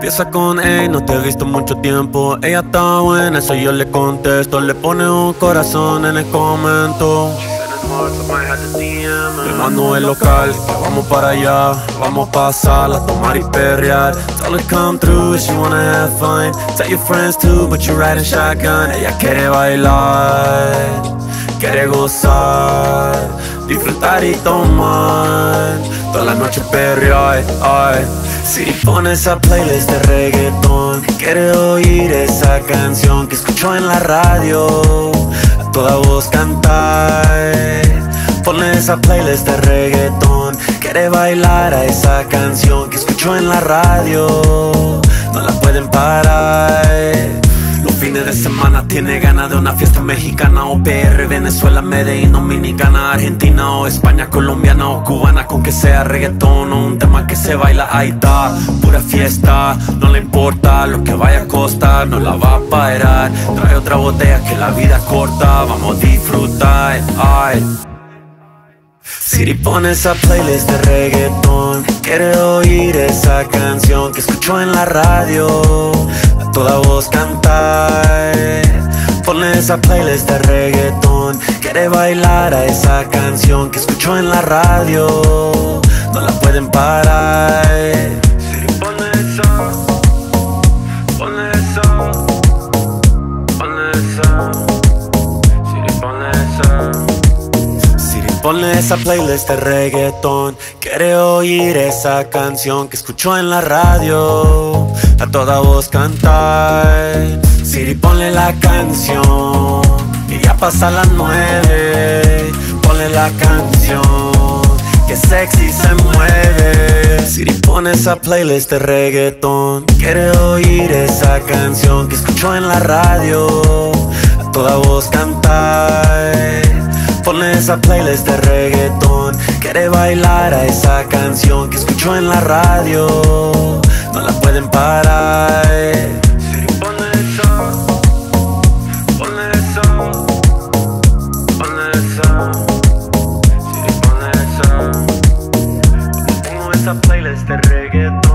Empieza con hey, no te he visto mucho tiempo. Ella está buena, eso yo le contesto. Le pone un corazón en el comento. Le mando el local, que vamos para allá. Vamos a pasarla, a tomar y perrear. Tell her come through if she wanna have fun. Tell your friends too, but you're riding shotgun. Ella quiere bailar, quiere gozar, disfrutar y tomar. Toda la noche perrear, ay. Si pone esa playlist de reggaetón, quiere oír esa canción que escuchó en la radio, a toda voz cantar. Ponle esa playlist de reggaetón, quiere bailar a esa canción que escuchó en la radio, no la pueden parar. Los fines de semana tiene ganas de una fiesta mexicana o PR, Venezuela, Medellín, Dominicana, Argentina o España, colombiana o cubana, con que sea reggaetón o un tema que se baila, ahí está, pura fiesta, no le importa lo que vaya a costar, no la va a parar, trae otra botella que la vida es corta, vamos a disfrutar, ay. Siri pone esa playlist de reggaetón, quiere oír esa canción que escuchó en la radio, a toda voz cantar. Ponle esa playlist de reggaetón, quiere bailar a esa canción que escuchó en la radio, no la pueden parar. Siri pone eso, ponle eso, ponle eso. Siri pone eso. Ponle esa playlist de reggaetón, quiere oír esa canción que escuchó en la radio, a toda voz cantar. Siri, ponle la canción, que ya pasa las 9. Ponle la canción, que sexy se mueve. Siri, pone esa playlist de reggaetón, quiere oír esa canción que escuchó en la radio, a toda voz cantar. Ponle esa playlist de reggaetón, quiere bailar a esa canción que escuchó en la radio, no la pueden parar. Siri, ponle eso, ponle eso, ponle eso. Siri, ponle eso. Pongo esa playlist de reggaetón.